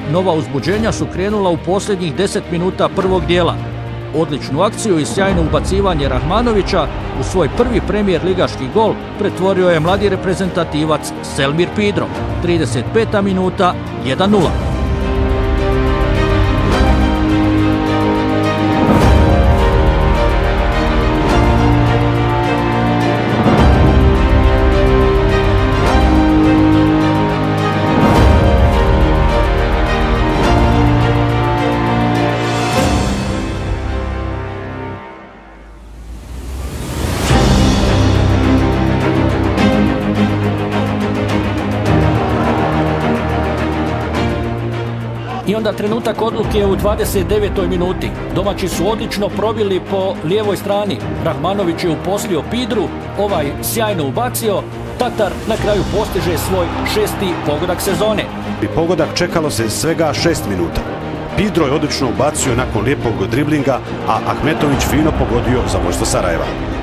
Nova uzbuđenja su krenula u posljednjih 10 minuta prvog dijela. Odličnu akciju i sjajno ubacivanje Rahmanovića u svoj prvi premijer ligaški gol pretvorio je mladi reprezentativac Selmir Pidro. 35. minuta, 1:0. I onda trenutak odluke u 29. minuti. Domaći su odlično probili po lijevoj strani. Rahmanović je uposlio Pidru, ovaj sjajno ubacio. Tatar na kraju postiže svoj 6. pogodak sezone. I pogodak čekalo se svega 6 minuta. Pidro je odlično ubacio nakon lijepog driblinga, a Ahmetović fino pogodio za vodstvo Sarajeva.